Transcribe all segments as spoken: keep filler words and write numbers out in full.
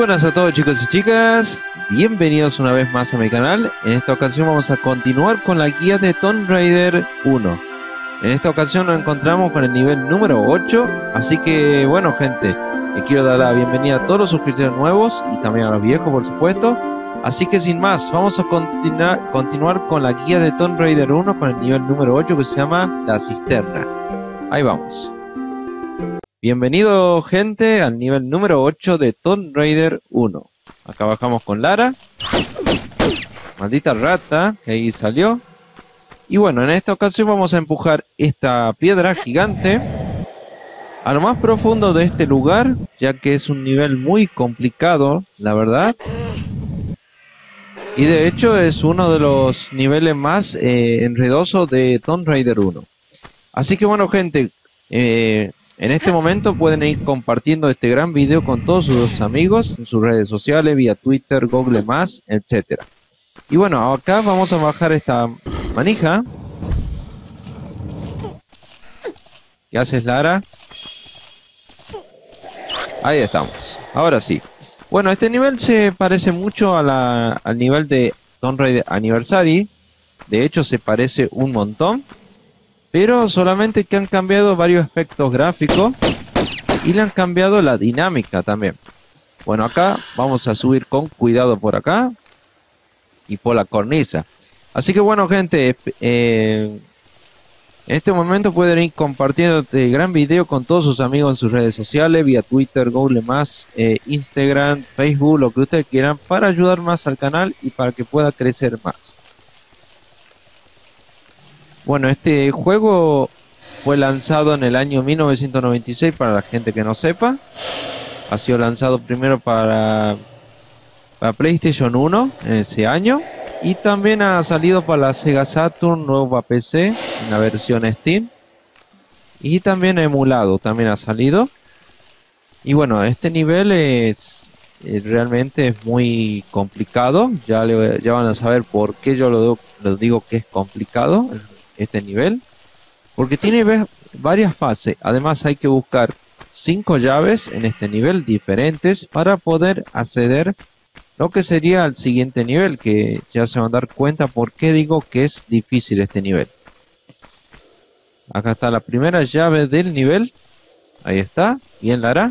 buenas a todos, chicos y chicas, bienvenidos una vez más a mi canal. En esta ocasión vamos a continuar con la guía de Tomb Raider uno. En esta ocasión nos encontramos con el nivel número ocho, así que bueno gente, les quiero dar la bienvenida a todos los suscriptores nuevos y también a los viejos por supuesto. Así que sin más, vamos a continuar, continuar con la guía de Tomb Raider uno con el nivel número ocho que se llama La Cisterna. Ahí vamos. Bienvenido gente al nivel número ocho de Tomb Raider uno. Acá bajamos con Lara. Maldita rata, que ahí salió. Y bueno, en esta ocasión vamos a empujar esta piedra gigante a lo más profundo de este lugar, ya que es un nivel muy complicado, la verdad. Y de hecho es uno de los niveles más eh, enredosos de Tomb Raider uno. Así que bueno gente, eh, en este momento pueden ir compartiendo este gran video con todos sus amigos en sus redes sociales, vía Twitter, Google más, etcétera. Y bueno, acá vamos a bajar esta manija. ¿Qué haces, Lara? Ahí estamos, ahora sí. Bueno, este nivel se parece mucho a la, al nivel de Tomb Raider Anniversary. De hecho se parece un montón, pero solamente que han cambiado varios aspectos gráficos y le han cambiado la dinámica también. Bueno, acá vamos a subir con cuidado por acá y por la cornisa. Así que bueno gente, eh, en este momento pueden ir compartiendo este gran video con todos sus amigos en sus redes sociales, vía Twitter, Google más, eh, Instagram, Facebook, lo que ustedes quieran, para ayudar más al canal y para que pueda crecer más. Bueno, este juego fue lanzado en el año mil novecientos noventa y seis, para la gente que no sepa. Ha sido lanzado primero para, para PlayStation uno en ese año. Y también ha salido para la Sega Saturn, luego para P C, en la versión Steam. Y también emulado, también ha salido. Y bueno, este nivel es, es realmente es muy complicado. Ya, le, ya van a saber por qué yo lo, lo digo que es complicado este nivel, porque tiene varias fases. Además hay que buscar cinco llaves en este nivel diferentes para poder acceder lo que sería al siguiente nivel, que ya se van a dar cuenta por qué digo que es difícil este nivel. Acá está la primera llave del nivel. Ahí está, bien Lara.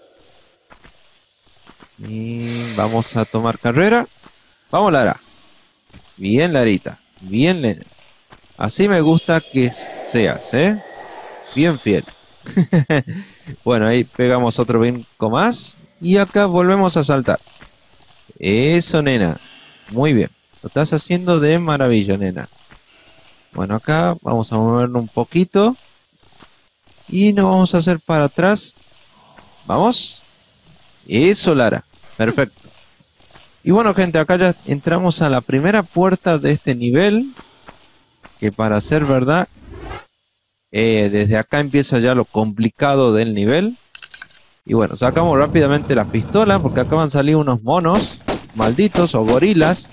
Y vamos a tomar carrera. Vamos Lara. Bien Larita, bien Lena. Así me gusta que seas, ¿eh? Bien fiel. Bueno, ahí pegamos otro brinco más. Y acá volvemos a saltar. Eso, nena. Muy bien. Lo estás haciendo de maravilla, nena. Bueno, acá vamos a moverlo un poquito. Y nos vamos a hacer para atrás. Vamos. Eso, Lara. Perfecto. Y bueno, gente, acá ya entramos a la primera puerta de este nivel, que para ser verdad, eh, desde acá empieza ya lo complicado del nivel. Y bueno, sacamos rápidamente las pistolas, porque acá van a salir unos monos malditos o gorilas.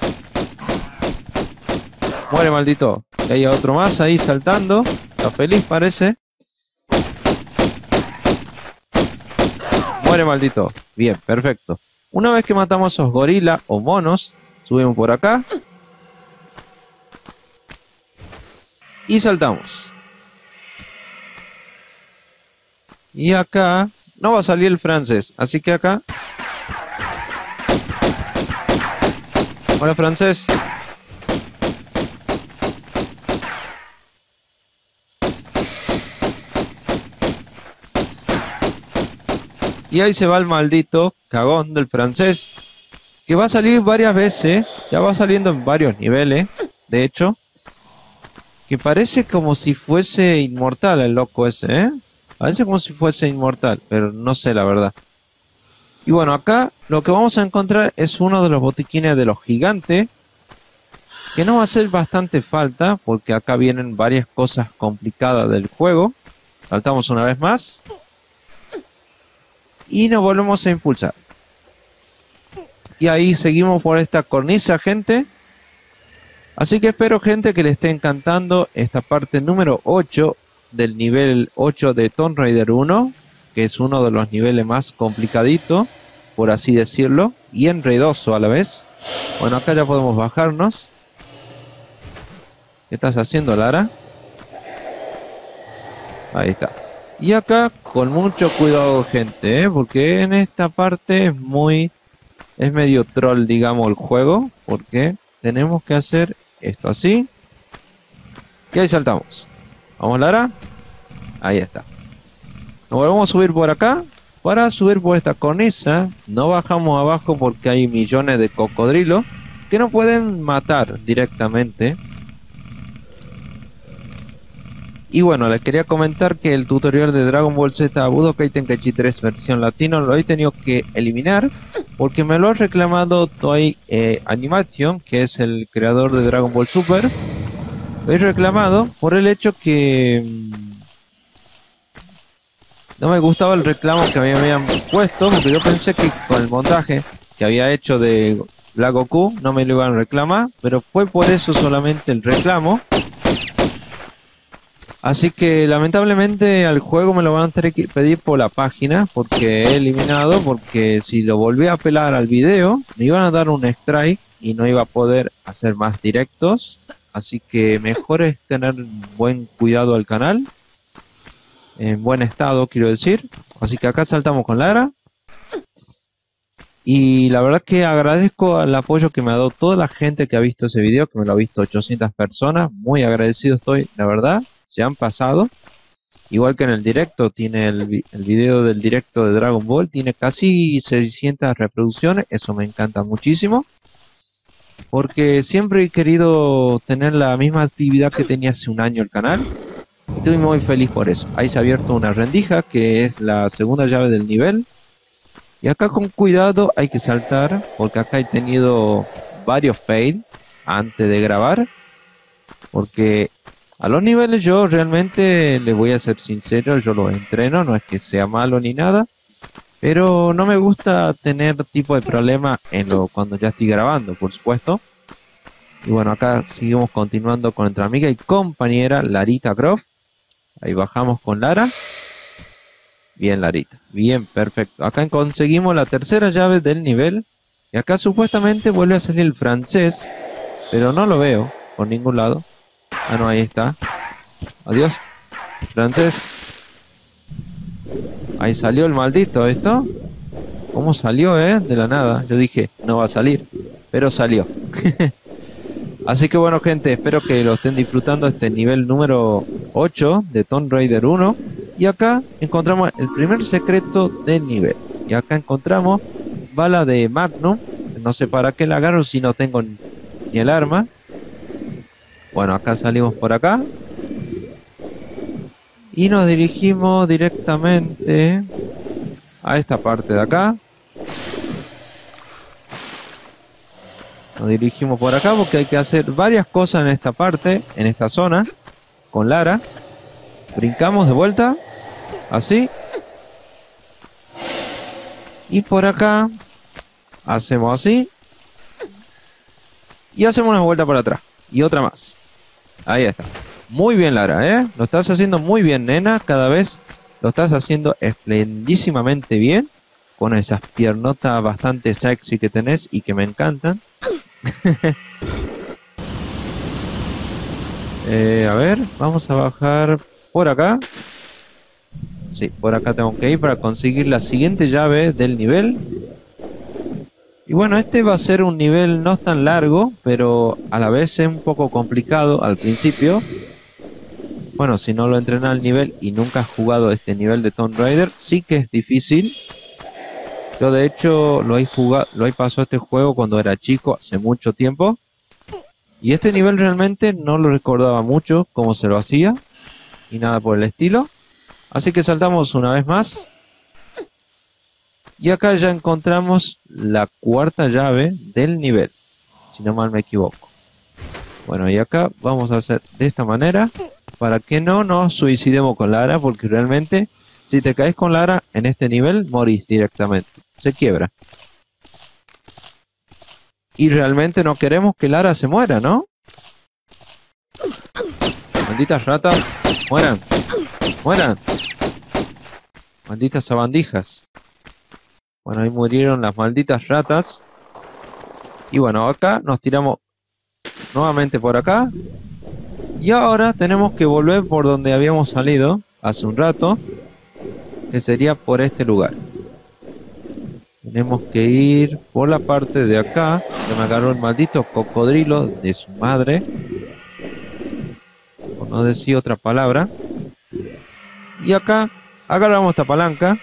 Muere, maldito. Y hay otro más ahí saltando. Está feliz, parece. Muere, maldito. Bien, perfecto. Una vez que matamos a esos gorilas o monos, subimos por acá y saltamos. Y acá no va a salir el francés, así que acá... Hola, francés. Y ahí se va el maldito cagón del francés, que va a salir varias veces. Ya va saliendo en varios niveles, de hecho, que parece como si fuese inmortal el loco ese, ¿eh? Parece como si fuese inmortal, pero no sé la verdad. Y bueno, acá lo que vamos a encontrar es uno de los botiquines de los gigantes, que nos va a hacer bastante falta, porque acá vienen varias cosas complicadas del juego. Saltamos una vez más. Y nos volvemos a impulsar. Y ahí seguimos por esta cornisa, gente. Así que espero, gente, que les esté encantando esta parte número ocho del nivel ocho de Tomb Raider uno, que es uno de los niveles más complicaditos. por así decirlo, y enredoso a la vez. Bueno, acá ya podemos bajarnos. ¿Qué estás haciendo, Lara? Ahí está. Y acá con mucho cuidado, gente, ¿eh? Porque en esta parte es muy... es medio troll, digamos, el juego. Porque tenemos que hacer esto así. Y ahí saltamos. Vamos, Lara. Ahí está. Nos volvemos a subir por acá. Para subir por esta cornisa, no bajamos abajo porque hay millones de cocodrilos que no pueden matar directamente. Y bueno, les quería comentar que el tutorial de Dragon Ball Z Budokai Tenkaichi tres versión latino lo he tenido que eliminar porque me lo ha reclamado Toei eh, Animation, que es el creador de Dragon Ball Super. Lo he reclamado por el hecho que mmm, no me gustaba el reclamo que me habían puesto, porque yo pensé que con el montaje que había hecho de Black Goku no me lo iban a reclamar, pero fue por eso solamente el reclamo. Así que lamentablemente al juego me lo van a tener que pedir por la página, porque he eliminado, porque si lo volví a apelar al video me iban a dar un strike y no iba a poder hacer más directos. Así que mejor es tener buen cuidado al canal, en buen estado quiero decir. Así que acá saltamos con Lara. Y la verdad que agradezco el apoyo que me ha dado toda la gente que ha visto ese video, que me lo ha visto ochocientas personas. Muy agradecido estoy, la verdad. Se han pasado. Igual que en el directo, tiene el, el video del directo de Dragon Ball, tiene casi seiscientas reproducciones. Eso me encanta muchísimo, porque siempre he querido tener la misma actividad que tenía hace un año el canal. Estoy muy feliz por eso. Ahí se ha abierto una rendija, que es la segunda llave del nivel. Y acá con cuidado hay que saltar, porque acá he tenido varios fails antes de grabar. Porque a los niveles yo realmente, les voy a ser sincero, yo los entreno, no es que sea malo ni nada. Pero no me gusta tener tipo de problema en lo cuando ya estoy grabando, por supuesto. Y bueno, acá seguimos continuando con nuestra amiga y compañera Larita Croft. Ahí bajamos con Lara. Bien, Larita. Bien, perfecto. Acá conseguimos la tercera llave del nivel. Y acá supuestamente vuelve a salir el francés, pero no lo veo por ningún lado. Ah, no, ahí está. Adiós. Francés. Ahí salió el maldito esto. ¿Cómo salió, eh? De la nada. Yo dije, no va a salir. Pero salió. Así que bueno, gente, espero que lo estén disfrutando este nivel número ocho de Tomb Raider uno. Y acá encontramos el primer secreto del nivel. Y acá encontramos bala de Magnum. No sé para qué la agarro si no tengo ni el arma. Bueno, acá salimos por acá. Y nos dirigimos directamente a esta parte de acá. Nos dirigimos por acá porque hay que hacer varias cosas en esta parte, en esta zona, con Lara. Brincamos de vuelta, así. Y por acá hacemos así. Y hacemos una vuelta para atrás. Y otra más. Ahí está. Muy bien, Lara, ¿eh? Lo estás haciendo muy bien, nena. Cada vez lo estás haciendo esplendísimamente bien. Con esas piernotas bastante sexy que tenés y que me encantan. eh, a ver, vamos a bajar por acá. Sí, por acá tengo que ir para conseguir la siguiente llave del nivel. Y bueno, este va a ser un nivel no tan largo, pero a la vez es un poco complicado al principio. Bueno, si no lo entrenas al nivel y nunca has jugado este nivel de Tomb Raider, sí que es difícil. Yo de hecho lo he jugado, lo he pasado este juego cuando era chico, hace mucho tiempo. Y este nivel realmente no lo recordaba mucho cómo se lo hacía. Y nada por el estilo. Así que saltamos una vez más. Y acá ya encontramos la cuarta llave del nivel, si no mal me equivoco. Bueno, y acá vamos a hacer de esta manera, para que no nos suicidemos con Lara, porque realmente si te caes con Lara en este nivel, morís directamente, se quiebra. Y realmente no queremos que Lara se muera, ¿no? Malditas ratas, mueran, mueran. Malditas sabandijas. Bueno, ahí murieron las malditas ratas. Y bueno, acá nos tiramos nuevamente por acá. Y ahora tenemos que volver por donde habíamos salido hace un rato, que sería por este lugar. Tenemos que ir por la parte de acá, que me agarró el maldito cocodrilo de su madre, por no decir otra palabra. Y acá agarramos esta palanca.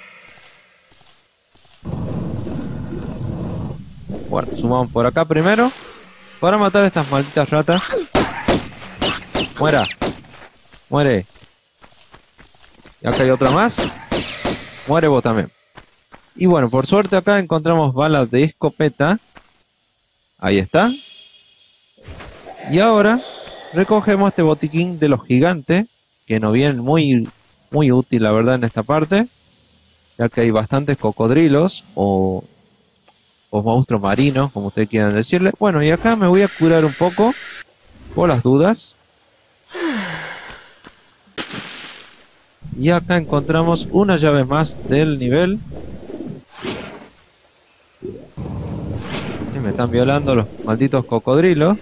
Bueno, sumamos por acá primero para matar a estas malditas ratas. Muera. Muere. Y acá hay otra más. Muere vos también. Y bueno, por suerte acá encontramos balas de escopeta. Ahí está. Y ahora recogemos este botiquín de los gigantes, que nos viene muy, muy útil la verdad en esta parte, ya que hay bastantes cocodrilos o, o monstruos marinos, como ustedes quieran decirle. Bueno, y acá me voy a curar un poco, por las dudas. Y acá encontramos una llave más del nivel. Y me están violando los malditos cocodrilos.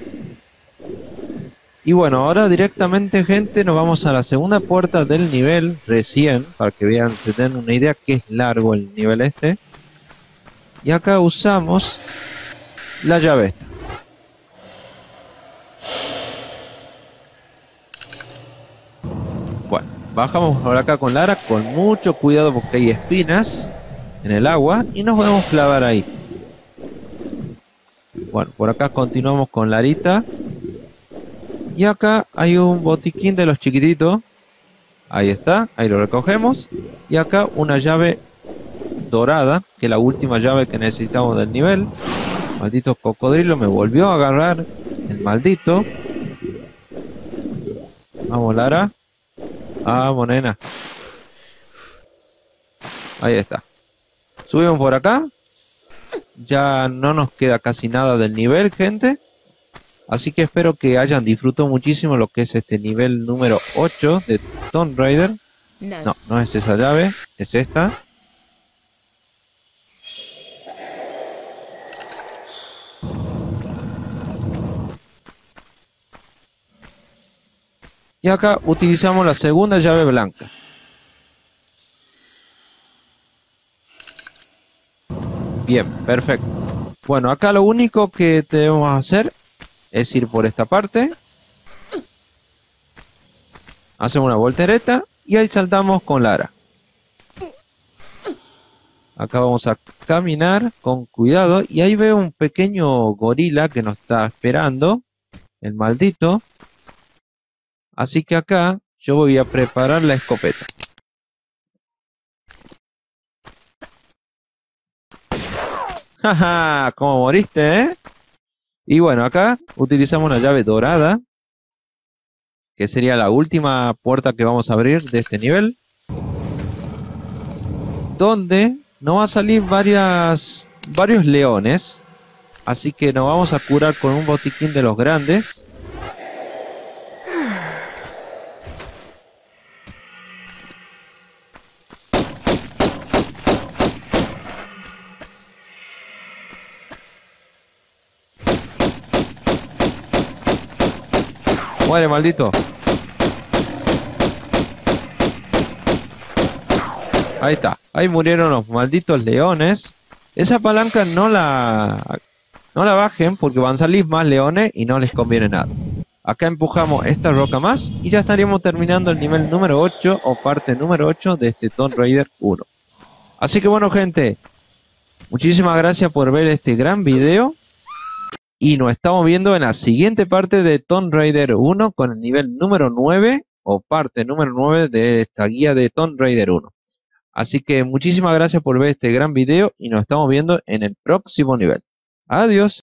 Y bueno, ahora directamente, gente, nos vamos a la segunda puerta del nivel recién, para que vean, se den una idea que es largo el nivel este. Y acá usamos la llave esta. Bueno, bajamos por acá con Lara, con mucho cuidado porque hay espinas en el agua y nos podemos clavar ahí. Bueno, por acá continuamos con Larita. Y acá hay un botiquín de los chiquititos. Ahí está, ahí lo recogemos. Y acá una llave dorada, que es la última llave que necesitamos del nivel. Maldito cocodrilo, me volvió a agarrar el maldito. Vamos, Lara. Vamos, nena. Ahí está. Subimos por acá. Ya no nos queda casi nada del nivel, gente. Así que espero que hayan disfrutado muchísimo lo que es este nivel número ocho de Tomb Raider. No, no es esa llave, es esta. Y acá utilizamos la segunda llave blanca. Bien, perfecto. Bueno, acá lo único que debemos hacer es ir por esta parte. Hacemos una voltereta y ahí saltamos con Lara. Acá vamos a caminar con cuidado y ahí veo un pequeño gorila que nos está esperando, el maldito. Así que acá yo voy a preparar la escopeta. Jaja, ¿cómo moriste, eh? Y bueno, acá utilizamos una llave dorada, que sería la última puerta que vamos a abrir de este nivel, donde nos va a salir varias, varios leones. Así que nos vamos a curar con un botiquín de los grandes. Muere, maldito. Ahí está. Ahí murieron los malditos leones. Esa palanca no la... No la bajen porque van a salir más leones y no les conviene nada. Acá empujamos esta roca más y ya estaríamos terminando el nivel número ocho o parte número ocho de este Tomb Raider uno. Así que bueno, gente, muchísimas gracias por ver este gran video. Y nos estamos viendo en la siguiente parte de Tomb Raider uno con el nivel número nueve o parte número nueve de esta guía de Tomb Raider uno. Así que muchísimas gracias por ver este gran video y nos estamos viendo en el próximo nivel. Adiós.